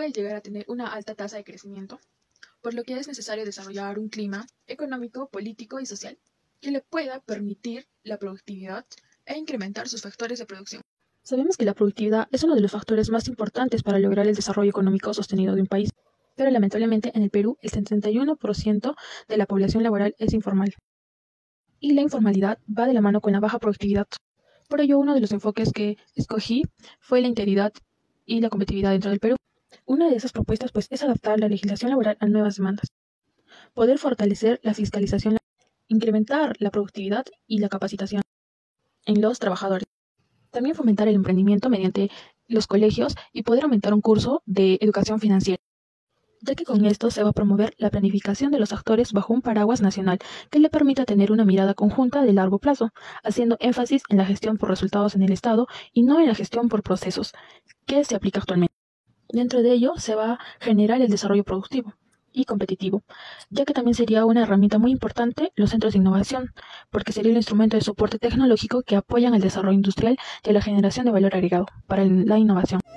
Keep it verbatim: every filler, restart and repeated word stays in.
puede llegar a tener una alta tasa de crecimiento, por lo que es necesario desarrollar un clima económico, político y social que le pueda permitir la productividad e incrementar sus factores de producción. Sabemos que la productividad es uno de los factores más importantes para lograr el desarrollo económico sostenido de un país, pero lamentablemente en el Perú el setenta y uno por ciento de la población laboral es informal. Y la informalidad va de la mano con la baja productividad. Por ello, uno de los enfoques que escogí fue la integridad y la competitividad dentro del Perú. Una de esas propuestas pues, es adaptar la legislación laboral a nuevas demandas, poder fortalecer la fiscalización, incrementar la productividad y la capacitación en los trabajadores. También fomentar el emprendimiento mediante los colegios y poder aumentar un curso de educación financiera, ya que con esto se va a promover la planificación de los actores bajo un paraguas nacional que le permita tener una mirada conjunta de largo plazo, haciendo énfasis en la gestión por resultados en el Estado y no en la gestión por procesos que se aplica actualmente. Dentro de ello se va a generar el desarrollo productivo y competitivo, ya que también sería una herramienta muy importante los centros de innovación, porque sería el instrumento de soporte tecnológico que apoyan el desarrollo industrial y la generación de valor agregado para la innovación.